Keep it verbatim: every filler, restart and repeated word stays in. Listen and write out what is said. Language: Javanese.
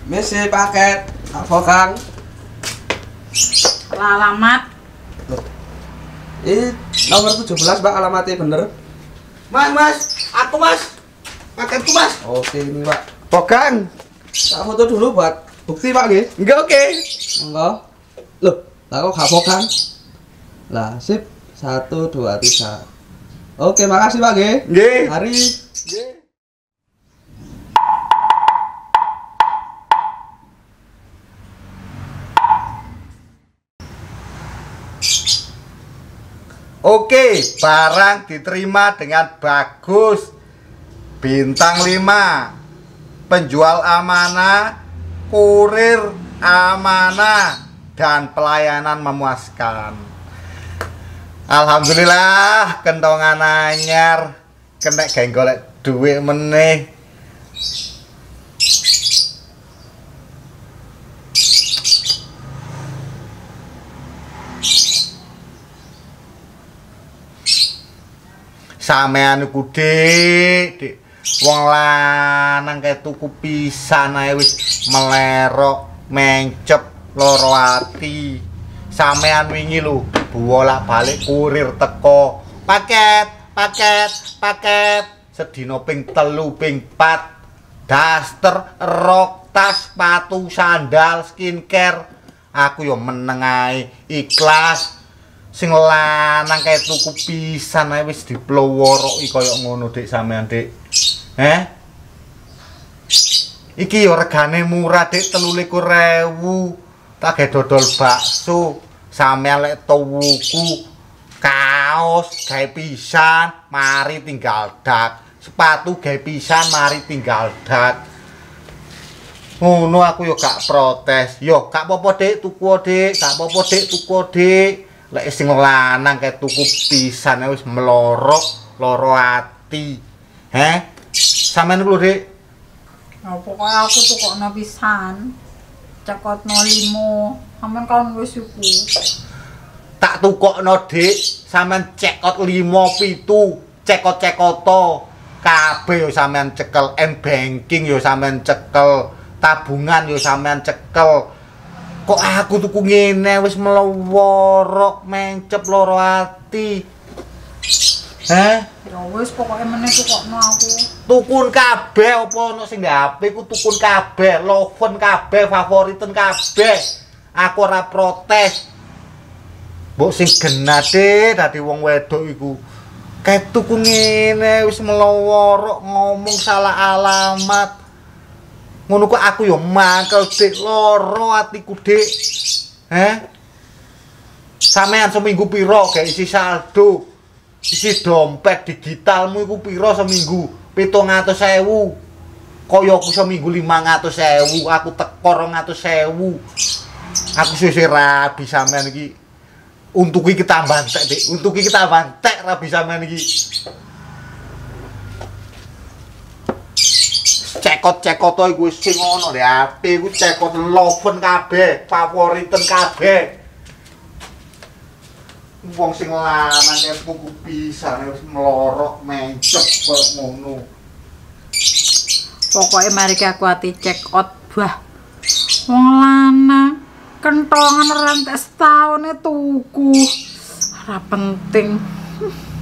Misi paket. Apa Kang? Alamat. Ini nomor tujuh belas Pak, alamatnya bener. Mas, mas, aku mas. Paketku mas. Oke ini Pak. Pogang. Tak foto dulu buat bukti Pak nggih. Enggak oke. Enggak. Loh, lah kok gak Kang? Lah, sip. Satu, dua, tiga. Oke, makasih Pak nggih. Nggih. Hari. Nggih. Oke, barang diterima dengan bagus. Bintang lima. Penjual amanah, kurir amanah, dan pelayanan memuaskan. Alhamdulillah, kentongan anyar, kena geng golek duit meneh. Sampean iku Dik, Dik. Wong lanang kae tuku pisan ae wis melerok, mencep loro ati. Sampean wingi lho, bolak-balik kurir teko. Paket, paket, paket. Sedina ping telu, ping pat. Daster, rok, tas, sepatu, sandal, skincare. Aku yo meneng ae, ikhlas. Sing lanang kae tuku pisan ae wis diploworoki kaya ngono Dik sampean Dik. Heh? Iki yo regane murah Dik, telu likur ewu. Tak gawe dodol bakso, sampean lek tuku kaos gawe pisan, mari tinggal dak. Sepatu gawe pisan, mari tinggal dak. Ngono aku yo gak protes. Yo gak apa-apa Dik, tuku Dik, gak apa-apa Dik, tuku Dik. Lek sing lanang kae tuku pisan wis melorok, loro ati. Heh? Sampeyan lho, Dik. Ya pokoke aku tukokno pisan. Cekotno limo. Sampeyan kan wis iku. Tak tukokno, Dik. Sampeyan cekot limo, pitu, cekot-cekoto. Kabeh yo sampeyan cekel, m-banking yo sampeyan cekel, tabungan yo sampeyan cekel. Kok aku tuku ngene wis melorok, mencep loro ati. Heh? Ya wis pokoke meneh tukokno aku. Tukun kabeh apa ono sing H P ku tukun kabeh, loven kabeh, favoriten kabeh. Aku ora protes. Mbok sing genade dadi wong wedok iku. Kae tuku ngene wis melorok, ngomong salah alamat. Ngono kok aku yo mangkel Dik, loro atiku Dik. Heh? Sampean seminggu piro gawe isi saldo? Isi dompet digitalmu iku piro seminggu? pitung atus ewu. Kaya aku seminggu limang atus ewu, aku teko rong atus ewu. Aku sesuk rabi sampean iki. Untuk iki tambah entek Dik, untuk iki tambah entek rabi sampean iki. Cekot-cekot iku wis sing ono di H P iku cekot loven kabeh, favoriten kabeh. Wong sing lanang kaya tuku pisan wis melorok mencep kaya ngono. Pokoke mari aku ati check out bah. Wong lanang kentongan rantek setahun tuku. Ora penting.